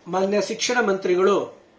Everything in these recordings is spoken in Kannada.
ಮಾನ್ಯ ಶಿಕ್ಷಣ ಮಂತ್ರಿಗಳು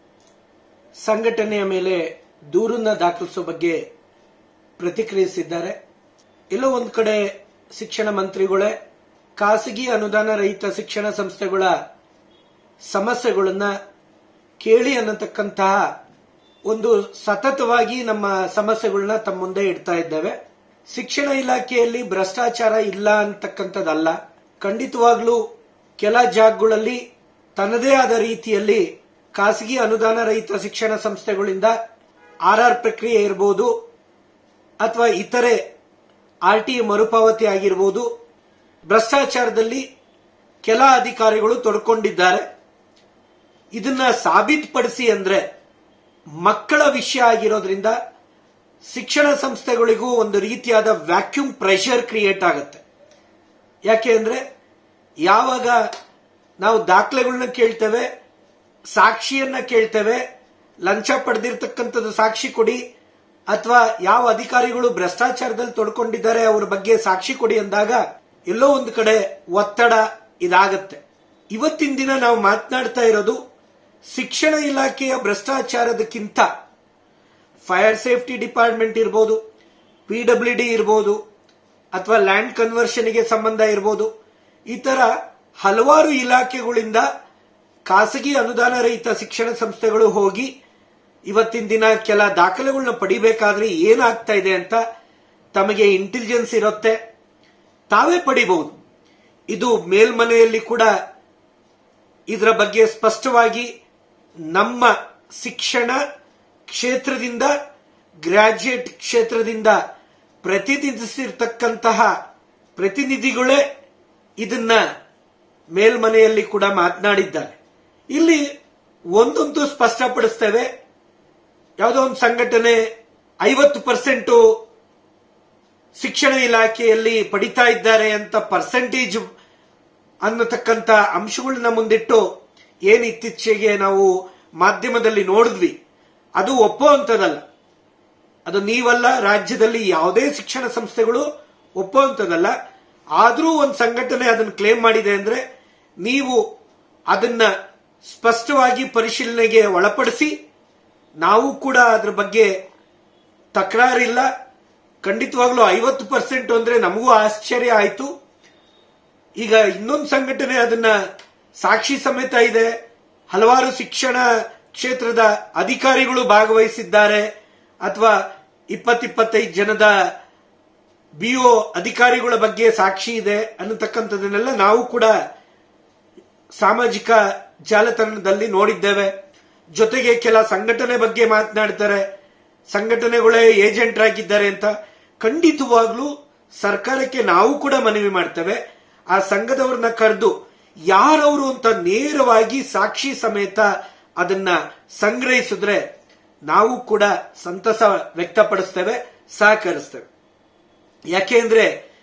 ಸಂಘಟನೆಯ ಮೇಲೆ ದೂರನ್ನ ದಾಖಲಿಸುವ ಬಗ್ಗೆ ಪ್ರತಿಕ್ರಿಯಿಸಿದ್ದಾರೆ. ಎಲ್ಲೋ ಒಂದು ಕಡೆ ಶಿಕ್ಷಣ ಮಂತ್ರಿಗಳೇ ಖಾಸಗಿ ಅನುದಾನ ರಹಿತ ಶಿಕ್ಷಣ ಸಂಸ್ಥೆಗಳ ಸಮಸ್ಯೆಗಳನ್ನ ಕೇಳಿ ಅನ್ನತಕ್ಕಂತಹ ಒಂದು ಸತತವಾಗಿ ನಮ್ಮ ಸಮಸ್ಯೆಗಳನ್ನ ತಮ್ಮ ಮುಂದೆ ಇಡ್ತಾ ಇದ್ದೇವೆ. ಶಿಕ್ಷಣ ಇಲಾಖೆಯಲ್ಲಿ ಭ್ರಷ್ಟಾಚಾರ ಇಲ್ಲ ಅಂತಕ್ಕಂಥದ್ದಲ್ಲ. ಖಂಡಿತವಾಗ್ಲೂ ಕೆಲ ಜಾಗಗಳಲ್ಲಿ ತನ್ನದೇ ಆದ ರೀತಿಯಲ್ಲಿ ಖಾಸಗಿ ಅನುದಾನ ರಹಿತ ಶಿಕ್ಷಣ ಸಂಸ್ಥೆಗಳಿಂದ ಆರ್ಆರ್ ಪ್ರಕ್ರಿಯೆ ಇರಬಹುದು ಅಥವಾ ಇತರೆ ಆರ್ಟಿಎ ಮರುಪಾವತಿ ಆಗಿರಬಹುದು, ಭ್ರಷ್ಟಾಚಾರದಲ್ಲಿ ಕೆಲ ಅಧಿಕಾರಿಗಳು ತೊಡ್ಕೊಂಡಿದ್ದಾರೆ. ಇದನ್ನ ಸಾಬೀತುಪಡಿಸಿ ಅಂದ್ರೆ ಮಕ್ಕಳ ವಿಷಯ ಆಗಿರೋದ್ರಿಂದ ಶಿಕ್ಷಣ ಸಂಸ್ಥೆಗಳಿಗೂ ಒಂದು ರೀತಿಯಾದ ವ್ಯಾಕ್ಯೂಮ್ ಪ್ರೆಷರ್ ಕ್ರಿಯೇಟ್ ಆಗುತ್ತೆ. ಯಾಕೆ ಅಂದ್ರೆ ಯಾವಾಗ ನಾವು ದಾಖಲೆಗಳನ್ನ ಕೇಳ್ತೇವೆ, ಸಾಕ್ಷಿಯನ್ನ ಕೇಳ್ತೇವೆ, ಲಂಚ ಪಡೆದಿರ್ತಕ್ಕಂಥದ್ದು ಸಾಕ್ಷಿ ಕೊಡಿ ಅಥವಾ ಯಾವ ಅಧಿಕಾರಿಗಳು ಭ್ರಷ್ಟಾಚಾರದಲ್ಲಿ ತೊಡ್ಕೊಂಡಿದ್ದಾರೆ ಅವರ ಬಗ್ಗೆ ಸಾಕ್ಷಿ ಕೊಡಿ ಅಂದಾಗ ಎಲ್ಲೋ ಒಂದು ಕಡೆ ಒತ್ತಡ ಇದಾಗತ್ತೆ. ಇವತ್ತಿನ ದಿನ ನಾವು ಮಾತನಾಡ್ತಾ ಇರೋದು ಶಿಕ್ಷಣ ಇಲಾಖೆಯ ಭ್ರಷ್ಟಾಚಾರದಕ್ಕಿಂತ ಫೈರ್ ಸೇಫ್ಟಿ ಡಿಪಾರ್ಟ್ಮೆಂಟ್ ಇರಬಹುದು, PWD ಇರಬಹುದು ಅಥವಾ ಲ್ಯಾಂಡ್ ಕನ್ವರ್ಷನ್ಗೆ ಸಂಬಂಧ ಇರಬಹುದು, ಈ ತರ ಹಲವಾರು ಇಲಾಖೆಗಳಿಂದ ಖಾಸಗಿ ಅನುದಾನ ರಹಿತ ಶಿಕ್ಷಣ ಸಂಸ್ಥೆಗಳು ಹೋಗಿ ಇವತ್ತಿನ ದಿನ ಕೆಲ ದಾಖಲೆಗಳನ್ನ ಪಡಿಬೇಕಾದ್ರೆ ಏನಾಗ್ತಾ ಇದೆ ಅಂತ ತಮಗೆ ಇಂಟೆಲಿಜೆನ್ಸ್ ಇರುತ್ತೆ, ತಾವೇ ಪಡಿಬಹುದು. ಇದು ಮೇಲ್ಮನೆಯಲ್ಲಿ ಕೂಡ ಇದರ ಬಗ್ಗೆ ಸ್ಪಷ್ಟವಾಗಿ ನಮ್ಮ ಶಿಕ್ಷಣ ಕ್ಷೇತ್ರದಿಂದ ಗ್ರಾಜ್ಯುಯೇಟ್ ಕ್ಷೇತ್ರದಿಂದ ಪ್ರತಿನಿಧಿಸಿರ್ತಕ್ಕಂತಹ ಪ್ರತಿನಿಧಿಗಳೇ ಇದನ್ನ ಮೇಲ್ಮನೆಯಲ್ಲಿ ಕೂಡ ಮಾತನಾಡಿದ್ದಾರೆ. ಇಲ್ಲಿ ಒಂದೊಂದು ಸ್ಪಷ್ಟಪಡಿಸ್ತೇವೆ. ಯಾವುದೋ ಒಂದು ಸಂಘಟನೆ 50% ಶಿಕ್ಷಣ ಇಲಾಖೆಯಲ್ಲಿ ಪಡಿತಾ ಇದ್ದಾರೆ ಅಂತ ಪರ್ಸೆಂಟೇಜ್ ಅನ್ನತಕ್ಕಂಥ ಅಂಶಗಳನ್ನ ಮುಂದಿಟ್ಟು ಏನ್ ಇತ್ತೀಚೆಗೆ ನಾವು ಮಾಧ್ಯಮದಲ್ಲಿ ನೋಡಿದ್ವಿ, ಅದು ಒಪ್ಪುವಂಥದ್ದಲ್ಲ. ಅದು ನೀವಲ್ಲ, ರಾಜ್ಯದಲ್ಲಿ ಯಾವುದೇ ಶಿಕ್ಷಣ ಸಂಸ್ಥೆಗಳು ಒಪ್ಪುವಂಥದ್ದಲ್ಲ. ಆದ್ರೂ ಒಂದು ಸಂಘಟನೆ ಅದನ್ನು ಕ್ಲೇಮ್ ಮಾಡಿದೆ ಅಂದ್ರೆ ನೀವು ಅದನ್ನ ಸ್ಪಷ್ಟವಾಗಿ ಪರಿಶೀಲನೆಗೆ ಒಳಪಡಿಸಿ. ನಾವು ಕೂಡ ಅದ್ರ ಬಗ್ಗೆ ತಕರಾರಿಲ್ಲ. ಖಂಡಿತವಾಗ್ಲೂ 50% ಅಂದ್ರೆ ನಮಗೂ ಆಶ್ಚರ್ಯ ಆಯ್ತು. ಈಗ ಇನ್ನೊಂದು ಸಂಘಟನೆ ಅದನ್ನ ಸಾಕ್ಷಿ ಸಮೇತ ಇದೆ, ಹಲವಾರು ಶಿಕ್ಷಣ ಕ್ಷೇತ್ರದ ಅಧಿಕಾರಿಗಳು ಭಾಗವಹಿಸಿದ್ದಾರೆ ಅಥವಾ 20-25 ಜನದ BO ಅಧಿಕಾರಿಗಳ ಬಗ್ಗೆ ಸಾಕ್ಷಿ ಇದೆ ಅನ್ನತಕ್ಕಂಥದನ್ನೆಲ್ಲ ನಾವು ಕೂಡ ಸಾಮಾಜಿಕ ಜಾಲತಾಣದಲ್ಲಿ ನೋಡಿದ್ದೇವೆ. ಜೊತೆಗೆ ಕೆಲ ಸಂಘಟನೆ ಬಗ್ಗೆ ಮಾತನಾಡ್ತಾರೆ, ಸಂಘಟನೆಗಳೇ ಏಜೆಂಟ್ ಆಗಿದ್ದಾರೆ ಅಂತ. ಖಂಡಿತವಾಗ್ಲೂ ಸರ್ಕಾರಕ್ಕೆ ನಾವು ಕೂಡ ಮನವಿ ಮಾಡ್ತೇವೆ, ಆ ಸಂಘದವ್ರನ್ನ ಕರೆದು ಯಾರವರು ಅಂತ ನೇರವಾಗಿ ಸಾಕ್ಷಿ ಸಮೇತ ಅದನ್ನ ಸಂಗ್ರಹಿಸಿದ್ರೆ ನಾವು ಕೂಡ ಸಂತಸ ವ್ಯಕ್ತಪಡಿಸ್ತೇವೆ, ಸಹಕರಿಸ್ತೇವೆ. ಯಾಕೆಂದ್ರೆ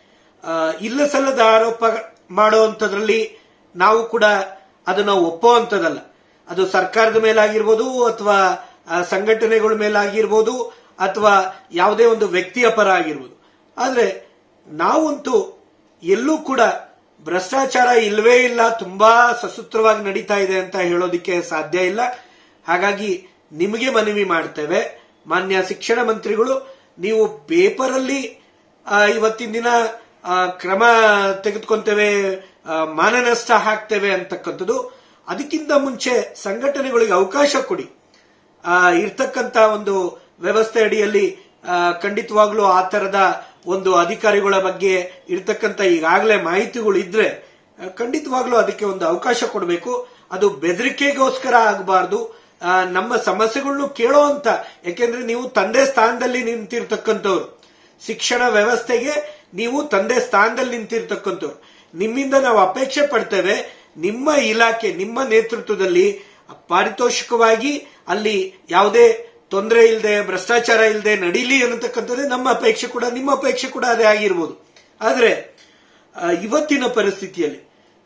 ಇಲ್ಲ ಸಲ್ಲದ ಆರೋಪ ಮಾಡುವಂತದ್ರಲ್ಲಿ ನಾವು ಕೂಡ ಅದನ್ನ ಒಪ್ಪುವಂತದಲ್ಲ. ಅದು ಸರ್ಕಾರದ ಮೇಲಾಗಿರ್ಬೋದು ಅಥವಾ ಸಂಘಟನೆಗಳ ಮೇಲಾಗಿರ್ಬೋದು ಅಥವಾ ಯಾವುದೇ ಒಂದು ವ್ಯಕ್ತಿಯ ಪರ ಆಗಿರ್ಬೋದು. ಆದ್ರೆ ನಾವಂತೂ ಎಲ್ಲೂ ಕೂಡ ಭ್ರಷ್ಟಾಚಾರ ಇಲ್ವೇ ಇಲ್ಲ, ತುಂಬಾ ಸಸೂತ್ರವಾಗಿ ನಡೀತಾ ಇದೆ ಅಂತ ಹೇಳೋದಿಕ್ಕೆ ಸಾಧ್ಯ ಇಲ್ಲ. ಹಾಗಾಗಿ ನಿಮಗೆ ಮನವಿ ಮಾಡ್ತೇವೆ, ಮಾನ್ಯ ಶಿಕ್ಷಣ ಮಂತ್ರಿಗಳು, ನೀವು ಪೇಪರ್ ಅಲ್ಲಿ ಇವತ್ತಿನ ದಿನ ಕ್ರಮ ತೆಗೆದುಕೊಂತೇವೆ, ಮಾನನಷ್ಟ ಹಾಕ್ತೇವೆ ಅಂತಕ್ಕಂಥದ್ದು. ಅದಕ್ಕಿಂತ ಮುಂಚೆ ಸಂಘಟನೆಗಳಿಗೆ ಅವಕಾಶ ಕೊಡಿ. ಇರ್ತಕ್ಕಂತ ಒಂದು ವ್ಯವಸ್ಥೆ ಅಡಿಯಲ್ಲಿ ಖಂಡಿತವಾಗ್ಲೂ ಆ ತರದ ಒಂದು ಅಧಿಕಾರಿಗಳ ಬಗ್ಗೆ ಇರ್ತಕ್ಕಂಥ ಈಗಾಗಲೇ ಮಾಹಿತಿಗಳು ಇದ್ರೆ ಖಂಡಿತವಾಗ್ಲೂ ಅದಕ್ಕೆ ಒಂದು ಅವಕಾಶ ಕೊಡಬೇಕು. ಅದು ಬೆದರಿಕೆಗೋಸ್ಕರ ಆಗಬಾರ್ದು. ನಮ್ಮ ಸಮಸ್ಯೆಗಳನ್ನು ಕೇಳೋ ಅಂತ, ಯಾಕೆಂದ್ರೆ ನೀವು ತಂದೆ ಸ್ಥಾನದಲ್ಲಿ ನಿಂತಿರ್ತಕ್ಕಂಥವ್ರು, ಶಿಕ್ಷಣ ವ್ಯವಸ್ಥೆಗೆ ನೀವು ತಂದೆ ಸ್ಥಾನದಲ್ಲಿ ನಿಂತಿರ್ತಕ್ಕಂಥವ್ರು. ನಿಮ್ಮಿಂದ ನಾವು ಅಪೇಕ್ಷೆ ಪಡ್ತೇವೆ, ನಿಮ್ಮ ಇಲಾಖೆ ನಿಮ್ಮ ನೇತೃತ್ವದಲ್ಲಿ ಪಾರಿತೋಷಿಕವಾಗಿ ಅಲ್ಲಿ ಯಾವುದೇ ತೊಂದರೆ ಇಲ್ಲದೆ ಭ್ರಷ್ಟಾಚಾರ ಇಲ್ಲದೆ ನಡೀಲಿ ಅನ್ನತಕ್ಕಂಥದ್ದೇ ನಮ್ಮ ಅಪೇಕ್ಷೆ ಕೂಡ, ನಿಮ್ಮ ಅಪೇಕ್ಷೆ ಕೂಡ ಅದೇ ಆಗಿರ್ಬೋದು. ಆದ್ರೆ ಇವತ್ತಿನ ಪರಿಸ್ಥಿತಿಯಲ್ಲಿ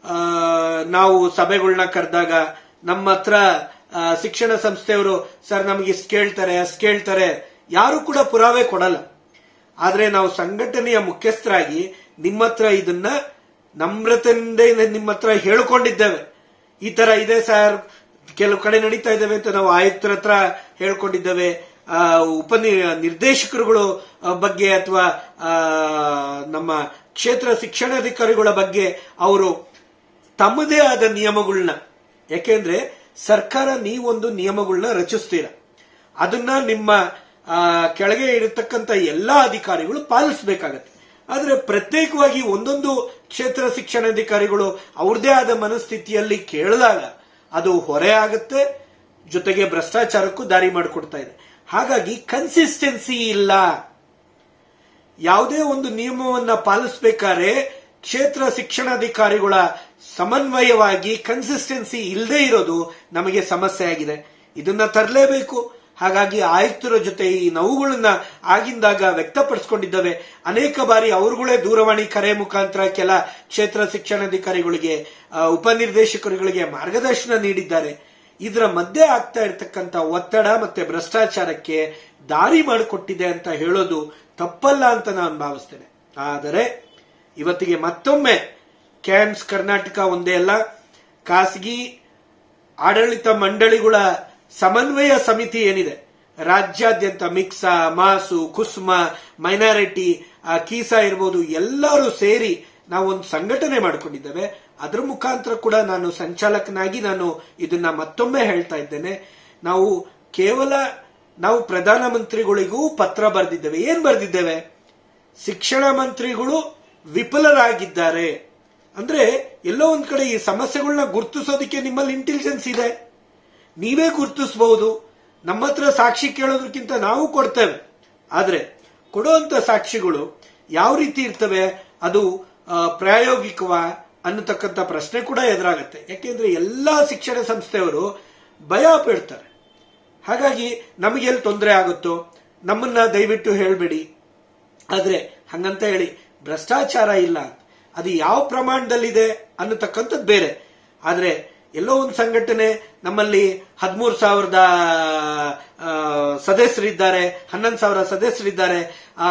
ನಾವು ಸಭೆಗಳನ್ನ ಕರೆದಾಗ ನಮ್ಮ ಹತ್ರ ಶಿಕ್ಷಣ ಸಂಸ್ಥೆಯವರು ಸರ್ ನಮಗೆ ಇಷ್ಟು ಕೇಳ್ತಾರೆ ಅಷ್ಟು ಕೇಳ್ತಾರೆ, ಯಾರು ಕೂಡ ಪುರಾವೆ ಕೊಡಲ್ಲ. ಆದ್ರೆ ನಾವು ಸಂಘಟನೆಯ ಮುಖ್ಯಸ್ಥರಾಗಿ ನಿಮ್ಮ ಹತ್ರ ಇದನ್ನ ನಮ್ರತೆಯಿಂದ ನಿಮ್ಮ ಹತ್ರ ಹೇಳ್ಕೊಂಡಿದ್ದೇವೆ. ಈ ತರ ಇದೆ ಸರ್, ಕೆಲವು ಕಡೆ ನಡೀತಾ ಇದ್ದಾವೆ ಅಂತ ನಾವು ಆಯುಕ್ತರ ಹತ್ರ ಹೇಳ್ಕೊಂಡಿದ್ದೇವೆ. ನಿರ್ದೇಶಕರುಗಳು ಬಗ್ಗೆ ಅಥವಾ ನಮ್ಮ ಕ್ಷೇತ್ರ ಶಿಕ್ಷಣಾಧಿಕಾರಿಗಳ ಬಗ್ಗೆ ಅವರು ತಮ್ಮದೇ ಆದ ನಿಯಮಗಳನ್ನ, ಯಾಕೆಂದ್ರೆ ಸರ್ಕಾರ ನೀವೊಂದು ನಿಯಮಗಳನ್ನ ರಚಿಸ್ತೀರ, ಅದನ್ನ ನಿಮ್ಮ ಕೆಳಗೆ ಇರತಕ್ಕಂತ ಎಲ್ಲಾ ಅಧಿಕಾರಿಗಳು ಪಾಲಿಸಬೇಕಾಗತ್ತೆ. ಆದ್ರೆ ಪ್ರತ್ಯೇಕವಾಗಿ ಒಂದೊಂದು ಕ್ಷೇತ್ರ ಶಿಕ್ಷಣಾಧಿಕಾರಿಗಳು ಅವ್ರದೇ ಆದ ಮನಸ್ಥಿತಿಯಲ್ಲಿ ಕೇಳಿದಾಗ ಅದು ಹೊರೆ ಆಗುತ್ತೆ, ಜೊತೆಗೆ ಭ್ರಷ್ಟಾಚಾರಕ್ಕೂ ದಾರಿ ಮಾಡಿಕೊಡ್ತಾ ಇದೆ. ಹಾಗಾಗಿ ಕನ್ಸಿಸ್ಟೆನ್ಸಿ ಇಲ್ಲ. ಯಾವುದೇ ಒಂದು ನಿಯಮವನ್ನ ಪಾಲಿಸಬೇಕಾದ್ರೆ ಕ್ಷೇತ್ರ ಶಿಕ್ಷಣಾಧಿಕಾರಿಗಳ ಸಮನ್ವಯವಾಗಿ ಕನ್ಸಿಸ್ಟೆನ್ಸಿ ಇಲ್ಲದೆ ಇರೋದು ನಮಗೆ ಸಮಸ್ಯೆ ಆಗಿದೆ. ಇದನ್ನ ತರಲೇಬೇಕು. ಹಾಗಾಗಿ ಆಯುಕ್ತರ ಜೊತೆ ಈ ನೋವುಗಳನ್ನ ಆಗಿಂದಾಗ ವ್ಯಕ್ತಪಡಿಸಿಕೊಂಡಿದ್ದಾವೆ. ಅನೇಕ ಬಾರಿ ಅವರುಗಳೇ ದೂರವಾಣಿ ಕರೆ ಮುಖಾಂತರ ಕೆಲ ಕ್ಷೇತ್ರ ಶಿಕ್ಷಣಾಧಿಕಾರಿಗಳಿಗೆ, ಉಪನಿರ್ದೇಶಕರುಗಳಿಗೆ ಮಾರ್ಗದರ್ಶನ ನೀಡಿದ್ದಾರೆ. ಇದರ ಮಧ್ಯೆ ಆಗ್ತಾ ಇರತಕ್ಕಂತ ಒತ್ತಡ ಮತ್ತೆ ಭ್ರಷ್ಟಾಚಾರಕ್ಕೆ ದಾರಿ ಮಾಡಿಕೊಟ್ಟಿದೆ ಅಂತ ಹೇಳೋದು ತಪ್ಪಲ್ಲ ಅಂತ ನಾನು ಭಾವಿಸ್ತೇನೆ. ಆದರೆ ಇವತ್ತಿಗೆ ಮತ್ತೊಮ್ಮೆ ಕ್ಯಾನ್ಸ್ ಕರ್ನಾಟಕ ಒಂದೇ ಅಲ್ಲ, ಖಾಸಗಿ ಆಡಳಿತ ಮಂಡಳಿಗಳ ಸಮನ್ವಯ ಸಮಿತಿ ಏನಿದೆ ರಾಜ್ಯಾದ್ಯಂತ, ಮಿಕ್ಸಾ, ಮಾಸು, ಕುಸುಮ, ಮೈನಾರಿಟಿ, ಕೀಸಾ ಇರ್ಬೋದು, ಎಲ್ಲರೂ ಸೇರಿ ನಾವು ಒಂದು ಸಂಘಟನೆ ಮಾಡಿಕೊಂಡಿದ್ದೇವೆ. ಅದರ ಮುಖಾಂತರ ಕೂಡ ನಾನು ಸಂಚಾಲಕನಾಗಿ ನಾನು ಇದನ್ನ ಮತ್ತೊಮ್ಮೆ ಹೇಳ್ತಾ ಇದ್ದೇನೆ. ನಾವು ಪ್ರಧಾನಮಂತ್ರಿಗಳಿಗೂ ಪತ್ರ ಬರೆದಿದ್ದೇವೆ. ಏನ್ ಬರೆದಿದ್ದೇವೆ? ಶಿಕ್ಷಣ ಮಂತ್ರಿಗಳು ವಿಫಲರಾಗಿದ್ದಾರೆ ಅಂದ್ರೆ ಎಲ್ಲೋ ಒಂದ್ ಕಡೆ ಈ ಸಮಸ್ಯೆಗಳನ್ನ ಗುರುತಿಸೋದಕ್ಕೆ ನಿಮ್ಮಲ್ಲಿ ಇಂಟೆಲಿಜೆನ್ಸ್ ಇದೆ, ನೀವೇ ಗುರುತಿಸಬಹುದು. ನಮ್ಮ ಹತ್ರ ಸಾಕ್ಷಿ ಕೇಳೋದಕ್ಕಿಂತ ನಾವು ಕೊಡ್ತೇವೆ. ಆದ್ರೆ ಕೊಡುವಂತ ಸಾಕ್ಷಿಗಳು ಯಾವ ರೀತಿ ಇರ್ತವೆ, ಅದು ಪ್ರಾಯೋಗಿಕವ ಅನ್ನತಕ್ಕಂಥ ಪ್ರಶ್ನೆ ಕೂಡ ಎದುರಾಗುತ್ತೆ. ಯಾಕೆಂದ್ರೆ ಎಲ್ಲಾ ಶಿಕ್ಷಣ ಸಂಸ್ಥೆಯವರು ಭಯ ಬೀಳ್ತಾರೆ. ಹಾಗಾಗಿ ನಮಗೆಲ್ಲಿ ತೊಂದರೆ ಆಗುತ್ತೋ ನಮ್ಮನ್ನ ದಯವಿಟ್ಟು ಹೇಳ್ಬೇಡಿ. ಆದ್ರೆ ಹಂಗಂತ ಹೇಳಿ ಭ್ರಷ್ಟಾಚಾರ ಇಲ್ಲ, ಅದು ಯಾವ ಪ್ರಮಾಣದಲ್ಲಿದೆ ಅನ್ನತಕ್ಕಂಥದ್ದು ಬೇರೆ. ಆದ್ರೆ ಎಲ್ಲೋ ಒಂದು ಸಂಘಟನೆ ನಮ್ಮಲ್ಲಿ 13,000 ಸದಸ್ಯರಿದ್ದಾರೆ, 11,000 ಸದಸ್ಯರಿದ್ದಾರೆ,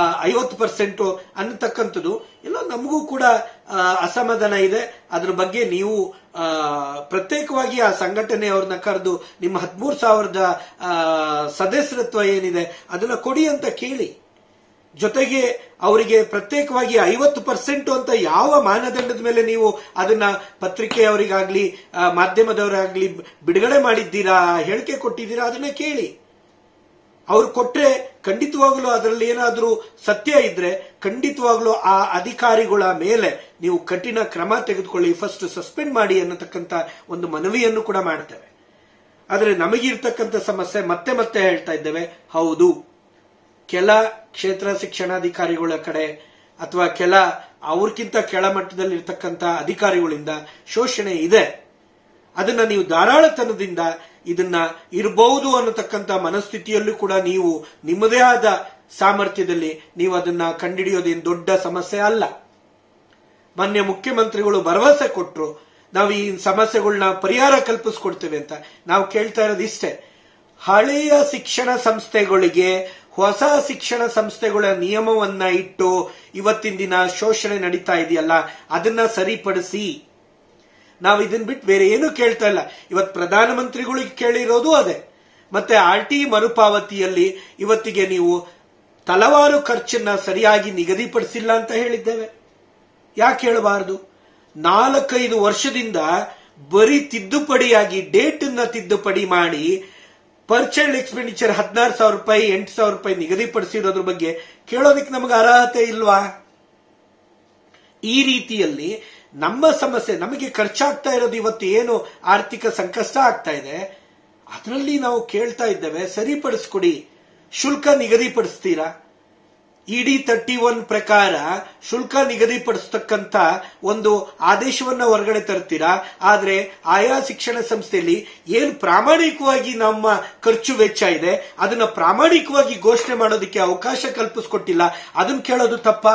50% ಅನ್ನತಕ್ಕಂಥದ್ದು ಎಲ್ಲೋ ನಮಗೂ ಕೂಡ ಅಸಮಾಧಾನ ಇದೆ. ಅದ್ರ ಬಗ್ಗೆ ನೀವು ಪ್ರತ್ಯೇಕವಾಗಿ ಆ ಸಂಘಟನೆಯವ್ರನ್ನ ಕರೆದು ನಿಮ್ಮ 13,000 ಸದಸ್ಯತ್ವ ಏನಿದೆ ಅದನ್ನ ಕೊಡಿ ಅಂತ ಕೇಳಿ. ಜೊತೆಗೆ ಅವರಿಗೆ ಪ್ರತ್ಯೇಕವಾಗಿ 50% ಅಂತ ಯಾವ ಮಾನದಂಡದ ಮೇಲೆ ನೀವು ಅದನ್ನ ಪತ್ರಿಕೆಯವರಿಗಾಗ್ಲಿ ಮಾಧ್ಯಮದವರಾಗ್ಲಿ ಬಿಡುಗಡೆ ಮಾಡಿದ್ದೀರಾ, ಹೇಳಿಕೆ ಕೊಟ್ಟಿದ್ದೀರಾ, ಅದನ್ನ ಕೇಳಿ. ಅವ್ರು ಕೊಟ್ರೆ ಖಂಡಿತವಾಗ್ಲೂ ಅದರಲ್ಲಿ ಏನಾದ್ರೂ ಸತ್ಯ ಇದ್ರೆ ಖಂಡಿತವಾಗ್ಲೂ ಆ ಅಧಿಕಾರಿಗಳ ಮೇಲೆ ನೀವು ಕಠಿಣ ಕ್ರಮ ತೆಗೆದುಕೊಳ್ಳಿ, ಫಸ್ಟ್ ಸಸ್ಪೆಂಡ್ ಮಾಡಿ ಅನ್ನತಕ್ಕಂತ ಒಂದು ಮನವಿಯನ್ನು ಕೂಡ ಮಾಡ್ತೇವೆ. ಆದ್ರೆ ನಮಗಿರ್ತಕ್ಕಂಥ ಸಮಸ್ಯೆ ಮತ್ತೆ ಮತ್ತೆ ಹೇಳ್ತಾ ಇದ್ದೇವೆ, ಹೌದು ಕೆಲ ಕ್ಷೇತ್ರ ಶಿಕ್ಷಣಾಧಿಕಾರಿಗಳ ಕಡೆ ಅಥವಾ ಕೆಲ ಅವ್ರಕ್ಕಿಂತ ಕೆಳಮಟ್ಟದಲ್ಲಿ ಇರ್ತಕ್ಕಂಥ ಅಧಿಕಾರಿಗಳಿಂದ ಶೋಷಣೆ ಇದೆ. ಅದನ್ನ ನೀವು ಧಾರಾಳತನದಿಂದ ಇದನ್ನ ಇರಬಹುದು ಅನ್ನತಕ್ಕಂಥ ಮನಸ್ಥಿತಿಯಲ್ಲೂ ಕೂಡ ನೀವು ನಿಮ್ಮದೇ ಆದ ಸಾಮರ್ಥ್ಯದಲ್ಲಿ ನೀವು ಅದನ್ನ ಕಂಡುಹಿಡಿಯೋದೇನು ದೊಡ್ಡ ಸಮಸ್ಯೆ ಅಲ್ಲ. ಮಾನ್ಯ ಮುಖ್ಯಮಂತ್ರಿಗಳು ಭರವಸೆ ಕೊಟ್ಟರು, ನಾವು ಈ ಸಮಸ್ಯೆಗಳನ್ನ ಪರಿಹಾರ ಕಲ್ಪಿಸ್ಕೊಡ್ತೇವೆ ಅಂತ. ನಾವು ಕೇಳ್ತಾ ಇರೋದು ಇಷ್ಟೇ, ಹಳೆಯ ಶಿಕ್ಷಣ ಸಂಸ್ಥೆಗಳಿಗೆ ಹೊಸ ಶಿಕ್ಷಣ ಸಂಸ್ಥೆಗಳ ನಿಯಮವನ್ನ ಇಟ್ಟು ಇವತ್ತಿನ ದಿನ ಶೋಷಣೆ ನಡೀತಾ ಇದೆಯಲ್ಲ ಅದನ್ನ ಸರಿಪಡಿಸಿ. ನಾವು ಇದನ್ನ ಬಿಟ್ಟು ಬೇರೆ ಏನು ಕೇಳ್ತಾ ಇಲ್ಲ. ಇವತ್ತು ಪ್ರಧಾನಮಂತ್ರಿಗಳಿಗೆ ಕೇಳಿರೋದು ಅದೇ. ಮತ್ತೆ RT ಮರುಪಾವತಿಯಲ್ಲಿ ಇವತ್ತಿಗೆ ನೀವು ತಲವಾರು ಖರ್ಚನ್ನ ಸರಿಯಾಗಿ ನಿಗದಿಪಡಿಸಿಲ್ಲ ಅಂತ ಹೇಳಿದ್ದೇವೆ. ಯಾಕೆ ಹೇಳಬಾರದು? 4-5 ವರ್ಷದಿಂದ ಬರೀ ತಿದ್ದುಪಡಿಯಾಗಿ ಡೇಟ್ ಅನ್ನ ತಿದ್ದುಪಡಿ ಮಾಡಿ ಪರ್ ಚೈಲ್ಡ್ ಎಕ್ಸ್ಪೆಂಡಿಚರ್ 16,000 ರೂಪಾಯಿ 8,000 ರೂಪಾಯಿ ನಿಗದಿಪಡಿಸಿರೋದ್ರ ಬಗ್ಗೆ ಕೇಳೋದಕ್ಕೆ ನಮಗೆ ಅರ್ಹತೆ ಇಲ್ವಾ? ಈ ರೀತಿಯಲ್ಲಿ ನಮ್ಮ ಸಮಸ್ಯೆ, ನಮಗೆ ಖರ್ಚಾಗ್ತಾ ಇರೋದು ಇವತ್ತು ಏನು ಆರ್ಥಿಕ ಸಂಕಷ್ಟ ಆಗ್ತಾ ಇದೆ ಅದರಲ್ಲಿ ನಾವು ಕೇಳ್ತಾ ಇದ್ದೇವೆ, ಸರಿಪಡಿಸ್ಕೊಡಿ. ಶುಲ್ಕ ನಿಗದಿಪಡಿಸ್ತೀರಾ? ED 31 ಪ್ರಕಾರ ಶುಲ್ಕ ನಿಗದಿಪಡಿಸತಕ್ಕಂತ ಒಂದು ಆದೇಶವನ್ನ ಹೊರಗಡೆ ತರ್ತೀರಾ. ಆದ್ರೆ ಆಯಾ ಶಿಕ್ಷಣ ಸಂಸ್ಥೆಯಲ್ಲಿ ಏನು ಪ್ರಾಮಾಣಿಕವಾಗಿ ನಮ್ಮ ಖರ್ಚು ವೆಚ್ಚ ಇದೆ ಅದನ್ನ ಪ್ರಾಮಾಣಿಕವಾಗಿ ಘೋಷಣೆ ಮಾಡೋದಕ್ಕೆ ಅವಕಾಶ ಕಲ್ಪಿಸ್ಕೊಟ್ಟಿಲ್ಲ. ಅದನ್ನ ಕೇಳೋದು ತಪ್ಪಾ?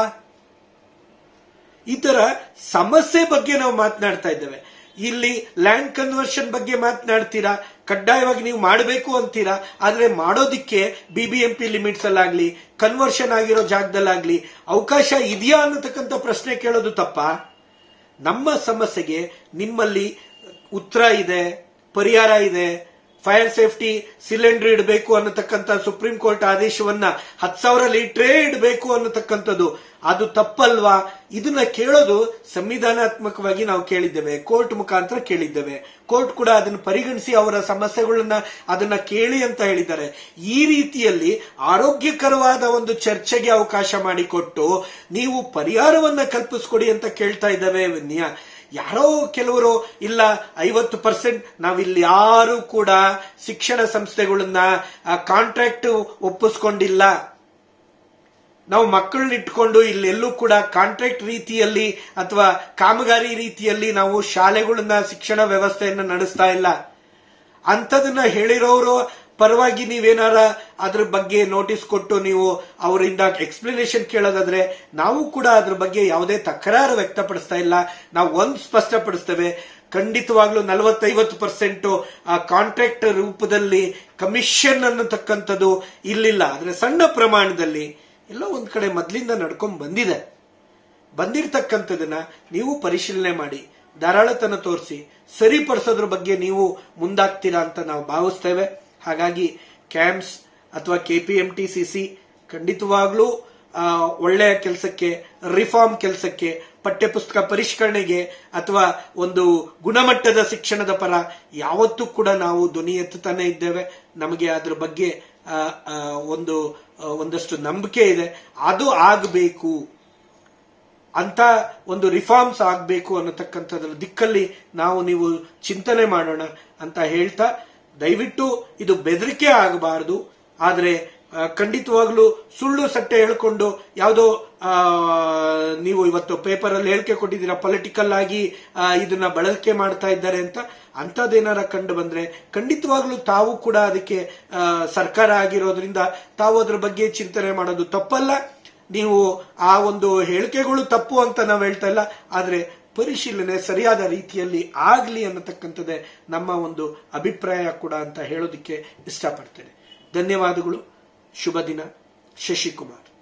ಈ ತರ ಸಮಸ್ಯೆ ಬಗ್ಗೆ ನಾವು ಮಾತನಾಡ್ತಾ ಇದ್ದೇವೆ. ಇಲ್ಲಿ ಲ್ಯಾಂಡ್ ಕನ್ವರ್ಷನ್ ಬಗ್ಗೆ ಮಾತನಾಡ್ತೀರಾ, ಕಡ್ಡಾಯವಾಗಿ ನೀವು ಮಾಡಬೇಕು ಅಂತೀರಾ. ಆದ್ರೆ ಮಾಡೋದಿಕ್ಕೆ BBMP ಲಿಮಿಟ್ಸ್ ಅಲ್ಲಾಗ್ಲಿ ಕನ್ವರ್ಷನ್ ಆಗಿರೋ ಜಾಗದಲ್ಲಾಗ್ಲಿ ಅವಕಾಶ ಇದೆಯಾ ಅನ್ನತಕ್ಕಂಥ ಪ್ರಶ್ನೆ ಕೇಳೋದು ತಪ್ಪಾ? ನಮ್ಮ ಸಮಸ್ಯೆಗೆ ನಿಮ್ಮಲ್ಲಿ ಉತ್ತರ ಇದೆ, ಪರಿಹಾರ ಇದೆ. ಫೈರ್ ಸೇಫ್ಟಿ ಸಿಲಿಂಡರ್ ಇಡಬೇಕು ಅನ್ನತಕ್ಕಂಥ ಸುಪ್ರೀಂ ಕೋರ್ಟ್ ಆದೇಶವನ್ನ 10,000 ಲೀಟ್ರೇ ಇಡಬೇಕು ಅನ್ನತಕ್ಕಂಥದ್ದು ಅದು ತಪ್ಪಲ್ವಾ? ಇದನ್ನ ಕೇಳೋದು ಸಂವಿಧಾನಾತ್ಮಕವಾಗಿ ನಾವು ಕೇಳಿದ್ದೇವೆ, ಕೋರ್ಟ್ ಮುಖಾಂತರ ಕೇಳಿದ್ದೇವೆ. ಕೋರ್ಟ್ ಕೂಡ ಅದನ್ನು ಪರಿಗಣಿಸಿ ಅವರ ಸಮಸ್ಯೆಗಳನ್ನ ಅದನ್ನ ಕೇಳಿ ಅಂತ ಹೇಳಿದ್ದಾರೆ. ಈ ರೀತಿಯಲ್ಲಿ ಆರೋಗ್ಯಕರವಾದ ಒಂದು ಚರ್ಚೆಗೆ ಅವಕಾಶ ಮಾಡಿಕೊಟ್ಟು ನೀವು ಪರಿಹಾರವನ್ನ ಕಲ್ಪಿಸ್ಕೊಡಿ ಅಂತ ಕೇಳ್ತಾ ಇದ್ದೇವೆ. ಯಾರೋ ಕೆಲವರು ಇಲ್ಲ 50% ನಾವಿಲ್ಲಿ ಯಾರು ಕೂಡ ಶಿಕ್ಷಣ ಸಂಸ್ಥೆಗಳನ್ನ ಕಾಂಟ್ರಾಕ್ಟ್ ಒಪ್ಪಿಸ್ಕೊಂಡಿಲ್ಲ. ನಾವು ಮಕ್ಕಳನ್ನ ಇಟ್ಕೊಂಡು ಇಲ್ಲೆಲ್ಲೂ ಕೂಡ ಕಾಂಟ್ರಾಕ್ಟ್ ರೀತಿಯಲ್ಲಿ ಅಥವಾ ಕಾಮಗಾರಿ ರೀತಿಯಲ್ಲಿ ನಾವು ಶಾಲೆಗಳನ್ನ ಶಿಕ್ಷಣ ವ್ಯವಸ್ಥೆಯನ್ನ ನಡೆಸ್ತಾ ಇಲ್ಲ. ಅಂಥದನ್ನ ಹೇಳಿರೋರು ಪರವಾಗಿ ನೀವೇನಾರ ಅದ್ರ ಬಗ್ಗೆ ನೋಟಿಸ್ ಕೊಟ್ಟು ನೀವು ಅವರಿಂದ ಎಕ್ಸ್ಪ್ಲನೇಷನ್ ಕೇಳೋದಾದ್ರೆ ನಾವು ಕೂಡ ಅದ್ರ ಬಗ್ಗೆ ಯಾವುದೇ ತಕರಾರು ವ್ಯಕ್ತಪಡಿಸ್ತಾ ಇಲ್ಲ. ನಾವು ಒಂದು ಸ್ಪಷ್ಟಪಡಿಸ್ತೇವೆ, ಖಂಡಿತವಾಗ್ಲೂ 40-50% ಕಾಂಟ್ರಾಕ್ಟ್ ರೂಪದಲ್ಲಿ ಕಮಿಷನ್ ಅನ್ನತಕ್ಕಂಥದ್ದು ಇಲ್ಲಿಲ್ಲ. ಆದ್ರೆ ಸಣ್ಣ ಪ್ರಮಾಣದಲ್ಲಿ ಎಲ್ಲೋ ಒಂದ್ ಕಡೆ ಮೊದಲಿಂದ ನಡ್ಕೊಂಡ್ ಬಂದಿರ್ತಕ್ಕಂಥದನ್ನ ನೀವು ಪರಿಶೀಲನೆ ಮಾಡಿ, ಧಾರಾಳತನ ತೋರಿಸಿ ಸರಿಪಡಿಸೋದ್ರ ಬಗ್ಗೆ ನೀವು ಮುಂದಾಗ್ತೀರಾ ಅಂತ ನಾವು ಭಾವಿಸ್ತೇವೆ. ಹಾಗಾಗಿ ಕ್ಯಾಂಪ್ಸ್ ಅಥವಾ KPMTCC ಖಂಡಿತವಾಗ್ಲೂ ಒಳ್ಳೆಯ ಕೆಲಸಕ್ಕೆ, ರಿಫಾರ್ಮ್ ಕೆಲಸಕ್ಕೆ, ಪಠ್ಯಪುಸ್ತಕ ಪರಿಷ್ಕರಣೆಗೆ ಅಥವಾ ಒಂದು ಗುಣಮಟ್ಟದ ಶಿಕ್ಷಣದ ಪರ ಯಾವತ್ತೂ ಕೂಡ ನಾವು ಧ್ವನಿ ಎತ್ತುತ್ತಾನೆ ಇದ್ದೇವೆ. ನಮಗೆ ಅದ್ರ ಬಗ್ಗೆ ಒಂದಷ್ಟು ನಂಬಿಕೆ ಇದೆ. ಅದು ಆಗಬೇಕು ಅಂತ ಒಂದು ರಿಫಾರ್ಮ್ಸ್ ಆಗಬೇಕು ಅನ್ನತಕ್ಕಂಥದ್ರ ದಿಕ್ಕಲ್ಲಿ ನೀವು ಚಿಂತನೆ ಮಾಡೋಣ ಅಂತ ಹೇಳ್ತಾ, ದಯವಿಟ್ಟು ಇದು ಬೆದರಿಕೆ ಆಗಬಾರದು. ಆದ್ರೆ ಖಂಡಿತವಾಗ್ಲೂ ಸುಳ್ಳು ಸಟ್ಟೆ ಹೇಳ್ಕೊಂಡು ಯಾವುದೋ ನೀವು ಇವತ್ತು ಪೇಪರ್ ಅಲ್ಲಿ ಹೇಳಿಕೆ ಕೊಟ್ಟಿದ್ದೀರಾ ಪೊಲಿಟಿಕಲ್ ಆಗಿ ಇದನ್ನ ಬಳಕೆ ಮಾಡ್ತಾ ಇದ್ದಾರೆ ಅಂತ, ಅಂತದೇನಾರ ಕಂಡು ಬಂದ್ರೆ ಖಂಡಿತವಾಗ್ಲೂ ತಾವು ಕೂಡ ಅದಕ್ಕೆ ಸರ್ಕಾರ ಆಗಿರೋದ್ರಿಂದ ತಾವು ಅದ್ರ ಬಗ್ಗೆ ಚಿಂತನೆ ಮಾಡೋದು ತಪ್ಪಲ್ಲ. ನೀವು ಆ ಒಂದು ಹೇಳಿಕೆಗಳು ತಪ್ಪು ಅಂತ ನಾವು ಹೇಳ್ತಾ ಇಲ್ಲ, ಆದ್ರೆ ಪರಿಶೀಲನೆ ಸರಿಯಾದ ರೀತಿಯಲ್ಲಿ ಆಗ್ಲಿ ಅನ್ನತಕ್ಕಂಥದ್ದೇ ನಮ್ಮ ಒಂದು ಅಭಿಪ್ರಾಯ ಕೂಡ ಅಂತ ಹೇಳೋದಕ್ಕೆ ಇಷ್ಟಪಡ್ತೇನೆ. ಧನ್ಯವಾದಗಳು. ಶುಭ ದಿನ. ಶಶಿಕುಮಾರ್.